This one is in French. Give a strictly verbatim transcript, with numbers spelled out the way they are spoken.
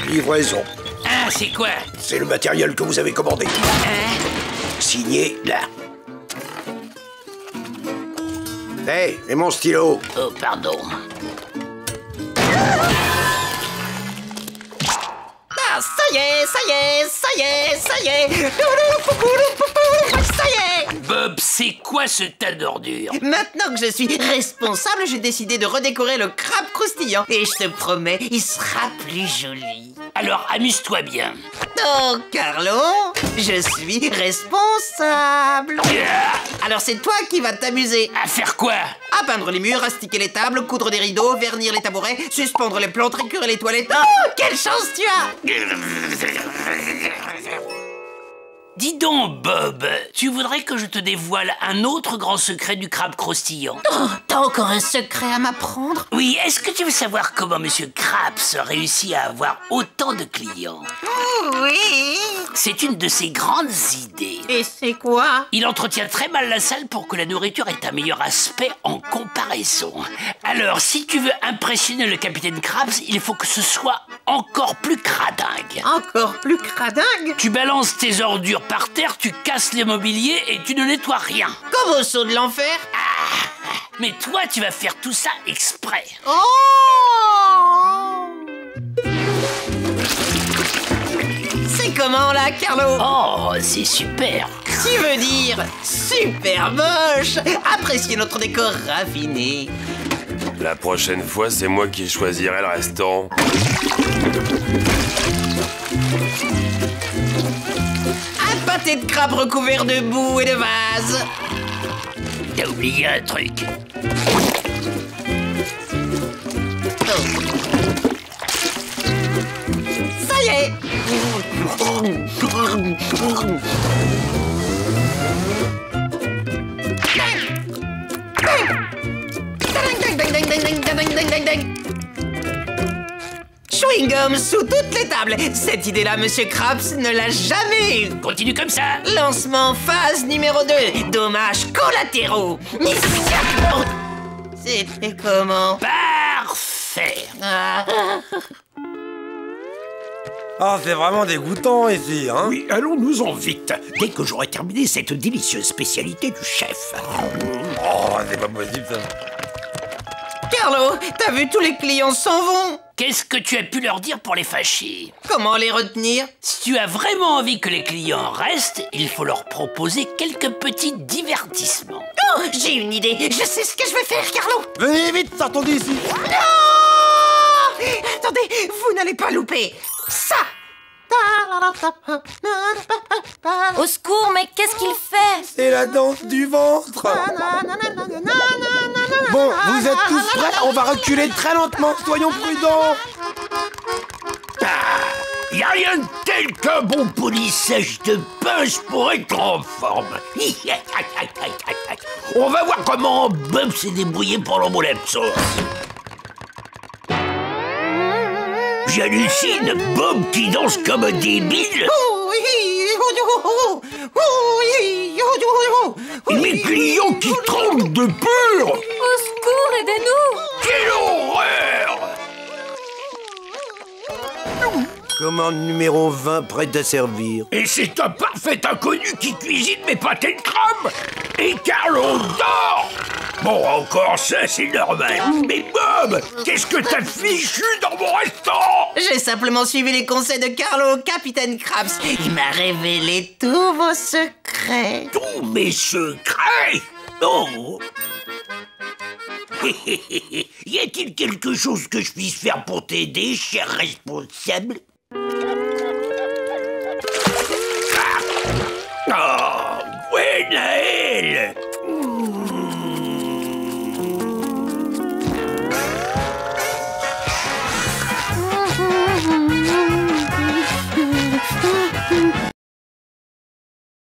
Livraison. Ah, c'est quoi? C'est le matériel que vous avez commandé. Hein? Signé là. Hé, hey, et mon stylo? Oh, pardon. Ah, ça y est, ça y est, ça y est, ça y est. Ça y est. Bob, c'est quoi ce tas d'ordures? Maintenant que je suis responsable, j'ai décidé de redécorer le crabe croustillant. Et je te promets, il sera plus joli. Alors, amuse-toi bien. Oh, Carlo, je suis responsable. Alors c'est toi qui vas t'amuser. À faire quoi? À peindre les murs, astiquer les tables, coudre des rideaux, vernir les tabourets, suspendre les plantes, récurer les toilettes. Oh, quelle chance tu as! Dis donc, Bob, tu voudrais que je te dévoile un autre grand secret du crabe croustillant? Oh, t'as encore un secret à m'apprendre? Oui, est-ce que tu veux savoir comment Monsieur Krabs réussit à avoir autant de clients? Oui. C'est une de ses grandes idées. Et c'est quoi? Il entretient très mal la salle pour que la nourriture ait un meilleur aspect en comparaison. Alors, si tu veux impressionner le capitaine Krabs, il faut que ce soit encore plus cradingue. Encore plus cradingue? Tu balances tes ordures par terre, tu casses les mobiliers et tu ne nettoies rien. Comme au saut de l'enfer? Ah, mais toi, tu vas faire tout ça exprès. Oh! C'est comment là, Carlo? Oh, c'est super. Tu veux dire super moche? Appréciez notre décor raffiné. La prochaine fois, c'est moi qui choisirai le restaurant. Un pâté de crabe recouvert de boue et de vase. T'as oublié un truc. Oh. Ça y est. Chewing-gum sous toutes les tables. Cette idée-là, Monsieur Krabs ne l'a jamais eue. Continue comme ça. Lancement phase numéro deux. Dommages collatéraux. Oh. C'était comment? Parfait. Ah. Ah, c'est vraiment dégoûtant ici, hein? Oui, allons-nous-en vite, dès que j'aurai terminé cette délicieuse spécialité du chef. Oh, c'est pas possible ça. Carlo, t'as vu, tous les clients s'en vont. Qu'est-ce que tu as pu leur dire pour les fâcher? Comment les retenir? Si tu as vraiment envie que les clients restent, il faut leur proposer quelques petits divertissements. Oh, j'ai une idée. Je sais ce que je vais faire, Carlo. Venez vite, sortons d'ici. Non! Attendez, vous n'allez pas louper ça. Au secours, mais qu'est-ce qu'il fait? C'est la danse du ventre. Bon, vous êtes tous prêts? On va reculer très lentement, soyons prudents. Ah, y a rien de tel qu'un bon polissage de pince pour être en forme. On va voir comment Bob s'est débrouillé pour l'omelette sauce. J'hallucine, Bob qui danse comme un débile. Et mes clients qui tremblent de peur. Au secours, aidez-nous! Quelle horreur! Commande numéro vingt prête à servir. Et c'est un parfait inconnu qui cuisine mes pâtés de crabe. Et Carlo dort. Bon, encore ça, c'est normal. Mais Bob, qu'est-ce que t'as fichu dans mon restaurant? J'ai simplement suivi les conseils de Carlo, capitaine Krabs. Il m'a révélé tous vos secrets. Tous mes secrets? Oh. Y a-t-il quelque chose que je puisse faire pour t'aider, cher responsable? Ah. Oh, Gwenaël!